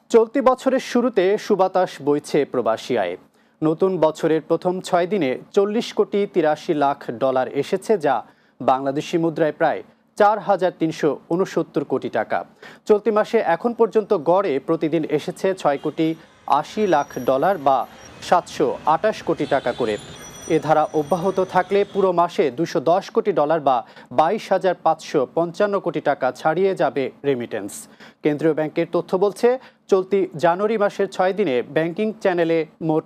চলতি বছরের শুরুতে সুবাতাস বইছে প্রবাসী আয়ে। নতুন বছরের প্রথম ৬ দিনে ৪০,৮৩,০০,০০০ এসেছে, যা বাংলাদেশি মুদ্রায় প্রায় ৪,৩৬৯ টাকা। চলতি মাসে এখন পর্যন্ত গড়ে প্রতিদিন এসেছে $৬,৮০,০০,০০০ বা ৭২৮ কোটি টাকা করে। এ ধারা অব্যাহত থাকলে পুরো মাসে $২১০ কোটি বা ২২,৫৫৫ কোটি টাকা ছাড়িয়ে যাবে রেমিটেন্স। কেন্দ্রীয় ব্যাংকের তথ্য বলছে, চলতি জানুয়ারি মাসের ৬ দিনে ব্যাংকিং চ্যানেলে মোট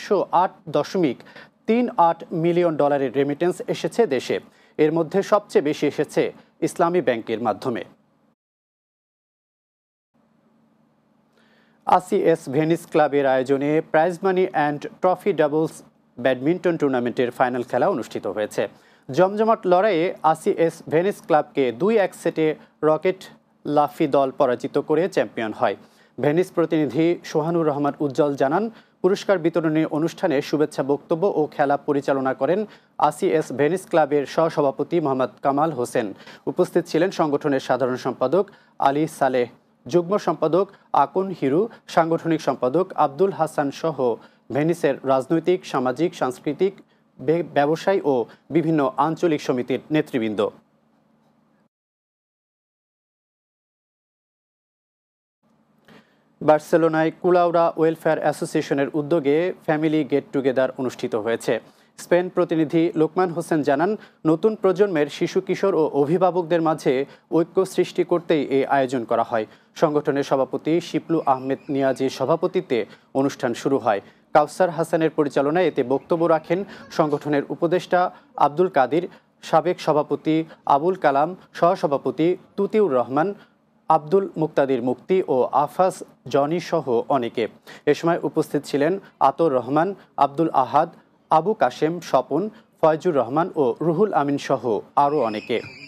$৪০৮.৩৮ মিলিয়ন রেমিটেন্স এসেছে দেশে। এর মধ্যে সবচেয়ে বেশি এসেছে ইসলামী ব্যাংকের মাধ্যমে। ACS ভেনিস ক্লাবের আয়োজনে prize money and trophy doubles badminton টুর্নামেন্টের ফাইনাল খেলা অনুষ্ঠিত হয়েছে। জমজমাট লড়াইয়ে ACS ভেনিস ক্লাবকে ২-১ সেটে রকেট লাফি দল পরাজিত করে চ্যাম্পিয়ন হয়। ভেনিস প্রতিনিধি সোহানুর রহমান উজ্জ্বল জানান, পুরস্কার বিতরণী অনুষ্ঠানে শুভেচ্ছা বক্তব্য ও খেলা পরিচালনা করেন ACS ভেনিস ক্লাবের সহসভাপতি মোহাম্মদ কামাল হোসেন। উপস্থিত ছিলেন সংগঠনের সাধারণ সম্পাদক আলী সালেহ, যুগ্ম সম্পাদক আকন হিরু, সাংগঠনিক সম্পাদক আব্দুল হাসান সহ ভেনিসের রাজনৈতিক, সামাজিক, সাংস্কৃতিক, ব্যবসায়ী ও বিভিন্ন আঞ্চলিক সমিতির নেতৃবৃন্দ। বার্সেলোনায় কুলাউড়া ওয়েলফেয়ার অ্যাসোসিয়েশনের উদ্যোগে ফ্যামিলি গেট টুগেদার অনুষ্ঠিত হয়েছে। স্পেন প্রতিনিধি লোকমান হোসেন জানান, নতুন প্রজন্মের শিশু, কিশোর ও অভিভাবকদের মাঝে ঐক্য সৃষ্টি করতেই এই আয়োজন করা হয়। সংগঠনের সভাপতি শিপলু আহমেদ নিয়াজির সভাপতিত্বে অনুষ্ঠান শুরু হয়। কাউসার হাসানের পরিচালনায় এতে বক্তব্য রাখেন সংগঠনের উপদেষ্টা আব্দুল কাদির, সাবেক সভাপতি আবুল কালাম, সহসভাপতি তুতিউর রহমান, আব্দুল মুক্তাদির মুক্তি ও আফাস জনি সহ অনেকে। এ সময় উপস্থিত ছিলেন আতর রহমান, আব্দুল আহাদ, আবু কাশেম, স্বপন, ফয়জুর রহমান ও রুহুল আমিন সহ আরও অনেকে।